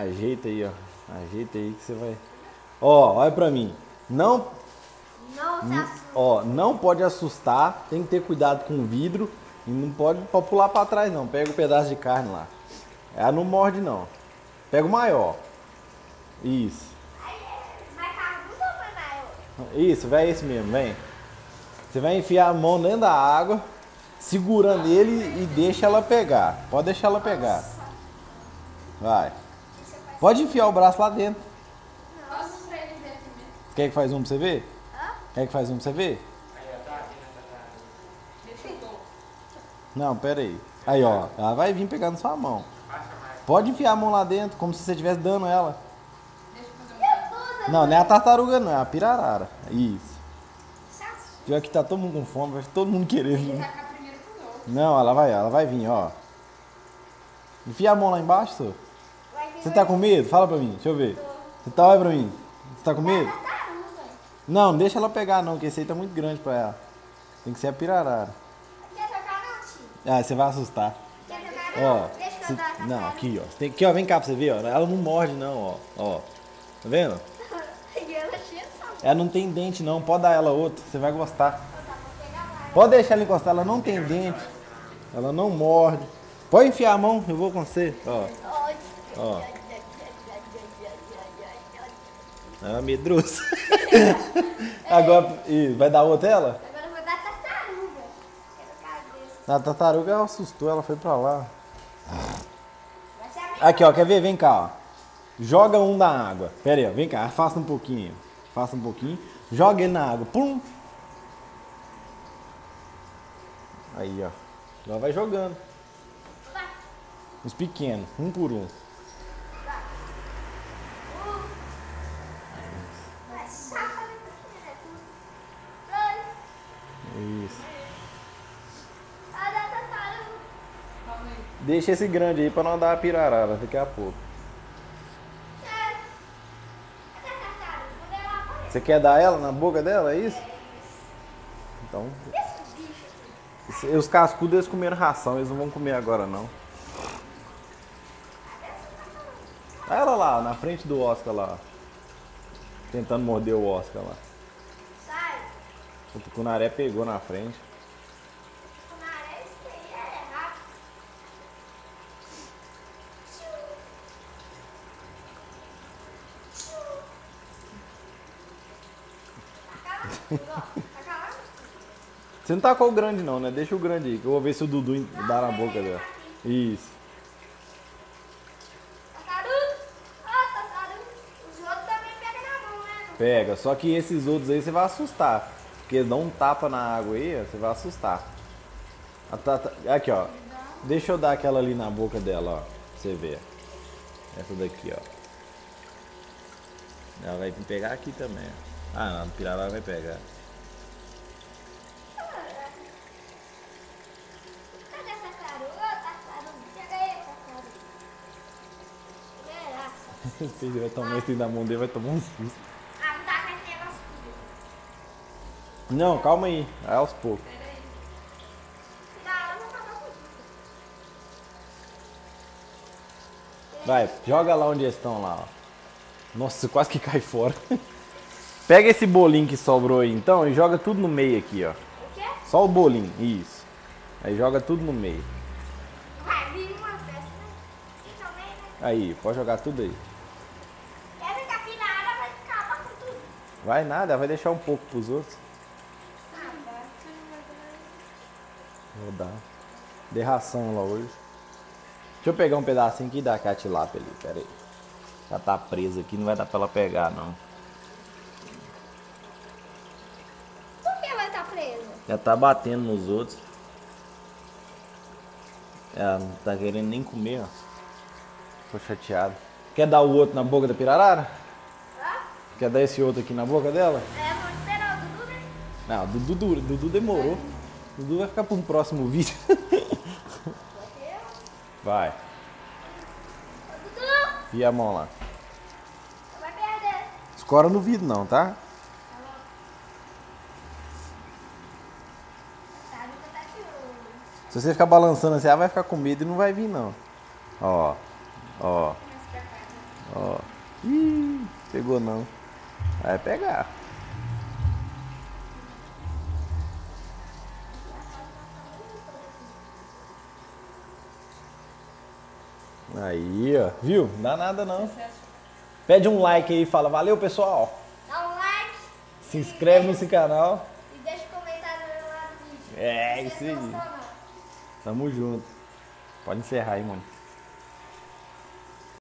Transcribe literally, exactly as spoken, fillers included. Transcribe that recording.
Ajeita aí, ó. Ajeita aí que você vai... Ó, olha pra mim. Não... Não se assusta. Ó, não pode assustar. Tem que ter cuidado com o vidro. E não pode pular pra trás, não. Pega um pedaço de carne lá. Ela não morde, não. Pega o maior. Isso. Vai cardudo ou vai maior? Isso, vai esse mesmo, vem. Você vai enfiar a mão dentro da água, segurando ele e deixa ela pegar. Pode deixar ela pegar. Vai. Pode enfiar o braço lá dentro. Faz um pra ele ver primeiro. Quer que faz um pra você ver? Quer que faz um pra você ver? Deixa eu pôr. Não, pera aí. Aí, ó. Ela vai vir pegar na sua mão. Pode enfiar a mão lá dentro, como se você estivesse dando ela. Deixa eu fazer um. Não, não é a tartaruga, não. É a pirarara. Isso. Pior que tá todo mundo com fome, vai todo mundo querer vir. Tacar primeiro pros outros. Não, ela vai, ela vai vir, ó. Enfia a mão lá embaixo, senhor. Você tá com medo? Fala pra mim, deixa eu ver. Você tá, olha pra mim. Você tá com medo? Não, não deixa ela pegar não, porque esse aí tá muito grande pra ela. Tem que ser a pirarara. Quer tocar não, tio? Ah, você vai assustar. Quer tocar Ó, não? Deixa eu se- dar a não, aqui, ó. Você tem que, ó, vem cá pra você ver, ó. Ela não morde não, ó. Ó. Tá vendo? E ela tinha só. Ela não tem dente não, pode dar ela outra, você vai gostar. Dá pra pegar mais. Pode deixar ela encostar, ela não tem dente. Ela não morde. Pode enfiar a mão, eu vou com você, ó. Ó. Ah, medroso. Agora, e vai dar outra ela? Agora eu vou dar tartaruga. Quero cabeça. A tartaruga ela assustou, ela foi pra lá. Vai ser a Aqui, ó, quer ver? Vem cá, ó. Joga um na água. Pera aí, ó, vem cá, afasta um pouquinho. Afasta um pouquinho. Joga ele na água. Pum! Aí, ó. Ela vai jogando. Vai. Os pequenos, um por um. Vai, saca ali pra cima, né? Dois. Isso. A da tartaruga. Calma aí. Deixa esse grande aí pra não dar a pirarara daqui a pouco. Sério. Cadê a tartaruga? Cadê ela aparecer? Você quer dar ela na boca dela, é isso? Então, Esse bicho aqui. os cascudos eles comeram ração, eles não vão comer agora não. Olha ela lá, na frente do Oscar lá. Tentando morder o Oscar lá. Sai. O tucunaré pegou na frente. O nariz que aí é rápido. Tá calado? Tá calado? Você não tacou o grande não, né? Deixa o grande aí, que eu vou ver se o Dudu dá na boca dela. Isso. Tartaruga. Ó, tartaruga. Os outros também pegam na mão, né? Pega, só que esses outros aí você vai assustar. Porque eles dão um tapa na água aí, ó, você vai assustar. A tata- Aqui, ó. Deixa eu dar aquela ali na boca dela, ó. Pra você ver. Essa daqui, ó. Ela vai vir pegar aqui também. ó. Ah, não, a pirarara vai pegar. Cadê a tartaruga? Ô, tartaruga. Chega aí, tartaruga. Graça. Se ele vai tomar esse da mão dele, vai tomar um susto. Ah, não dá mais negócio comigo. Não, calma aí. É aos poucos. Não, eu vou fazer comigo. Vai, joga lá onde eles estão lá, ó. Nossa, quase que cai fora. Pega esse bolinho que sobrou aí então e joga tudo no meio aqui, ó. O quê? Só o bolinho, isso. Aí joga tudo no meio. Vai vir uma festa, né? E também, né? Aí, pode jogar tudo aí. Quer ver que a pirara vai acabar com tudo. Vai nada, ela vai deixar um pouco pros outros. Ah, vai. Vou dar. Dei ração lá hoje. Deixa eu pegar um pedacinho aqui da catilápia ali, pera aí. Ela tá presa aqui, não vai dar pra ela pegar, não. Por que ela tá presa? Ela tá batendo nos outros. Ela não tá querendo nem comer, ó. Tô chateado. Quer dar o outro na boca da pirarara? Hã? Quer dar esse outro aqui na boca dela? É, vou esperar o Dudu, né? Não, o Dudu, Dudu, Dudu demorou. O Dudu vai ficar para um próximo vídeo. Vai. Ô, Dudu, Fia a mão lá. você vai perder. Escora no vidro não, tá? Tá, nunca tá de olho. Se você ficar balançando assim, ela vai ficar com medo e não vai vir não. Ó. Ó. Ó. Ih, pegou não. Vai pegar. Aí, ó. Viu? Não dá nada não. Pede um like aí e fala, valeu pessoal. Dá um like. Se inscreve nesse canal. E deixa um comentário lá no vídeo. É, Se isso você aí. gostou, não. Tamo junto. Pode encerrar aí, mano.